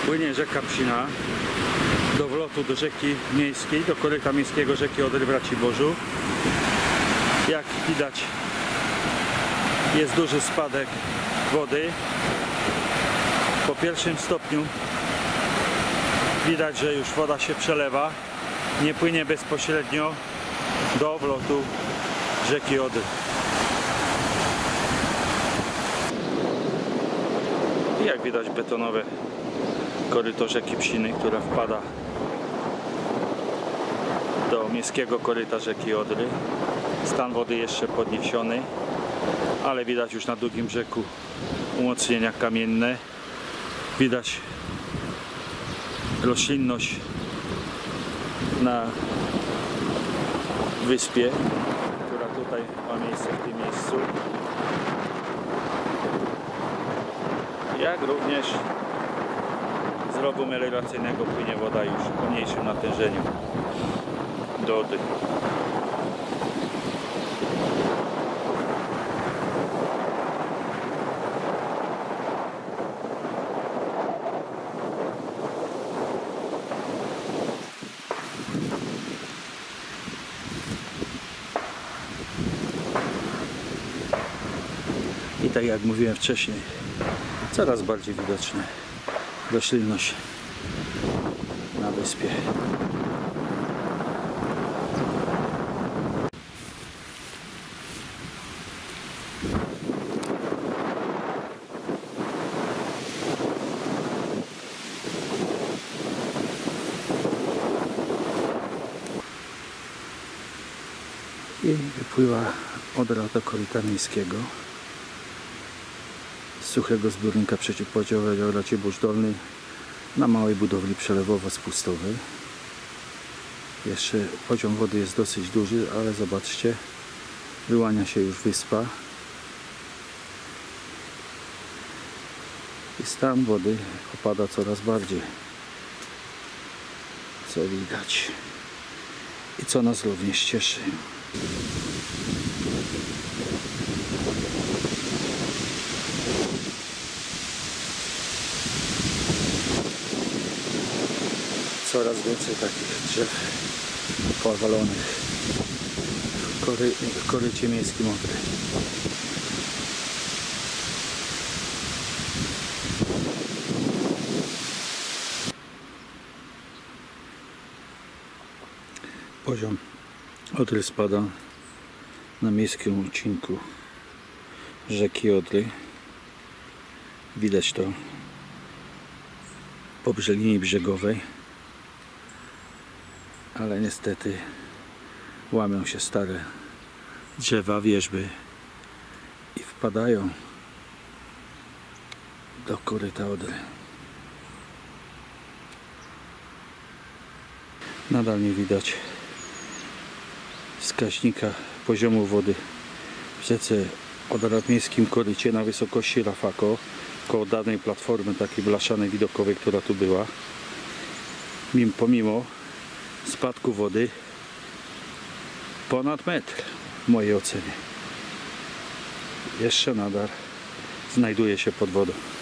Płynie rzeka Psina do wlotu do rzeki miejskiej, do koryta miejskiego rzeki Odry w Raciborzu. Jak widać, jest duży spadek wody. Po pierwszym stopniu widać, że już woda się przelewa, nie płynie bezpośrednio do wlotu rzeki Odry. I jak widać, betonowe koryto rzeki Psiny, która wpada do miejskiego koryta rzeki Odry. Stan wody jeszcze podniesiony, ale widać już na drugim brzegu umocnienia kamienne. Widać roślinność na wyspie, która tutaj ma miejsce w tym miejscu. Jak również z rowu melioracyjnego płynie woda już o mniejszym natężeniu do Odry. I tak jak mówiłem wcześniej, coraz bardziej widoczna roślinność na wyspie. I wypływa Odra do koryta miejskiego z suchego zbiornika przeciwpowodziowego Racibórz Dolny na małej budowli przelewowo-spustowej. Jeszcze poziom wody jest dosyć duży, ale zobaczcie, wyłania się już wyspa i stan wody opada coraz bardziej, co widać i co nas również cieszy. Coraz więcej takich drzew powalonych w korycie miejskim Odry. Poziom Odry spada na miejskim odcinku rzeki Odry. Widać to po linii brzegowej, ale niestety łamią się stare drzewa, wierzby i wpadają do koryta Odry. Nadal nie widać wskaźnika poziomu wody w rzece Odra w miejskim korycie na wysokości Rafako, koło danej platformy takiej blaszanej widokowej, która tu była. Pomimo spadku wody ponad metr w mojej ocenie jeszcze nadal znajduje się pod wodą.